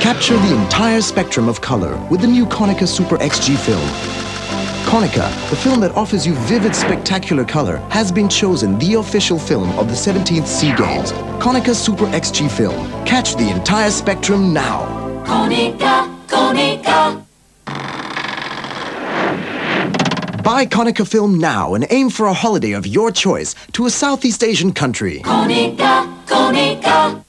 Capture the entire spectrum of color with the new Konica Super XG film. Konica, the film that offers you vivid, spectacular color, has been chosen the official film of the 17th SEA Games. Konica Super XG film. Catch the entire spectrum now. Konica, Konica. Buy Konica film now and aim for a holiday of your choice to a Southeast Asian country. Konica, Konica.